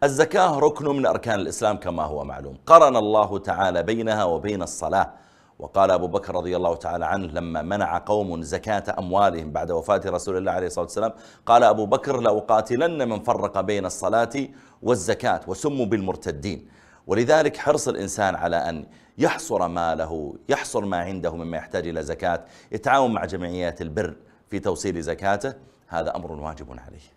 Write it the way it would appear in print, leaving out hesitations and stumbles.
الزكاة ركن من أركان الإسلام كما هو معلوم، قرن الله تعالى بينها وبين الصلاة. وقال أبو بكر رضي الله تعالى عنه لما منع قوم زكاة أموالهم بعد وفاة رسول الله عليه الصلاة والسلام، قال أبو بكر لأقاتلن من فرق بين الصلاة والزكاة، وسموا بالمرتدين. ولذلك حرص الإنسان على أن يحصر ماله، يحصر ما عنده مما يحتاج إلى زكاة، يتعاون مع جمعيات البر في توصيل زكاته، هذا أمر واجب عليه.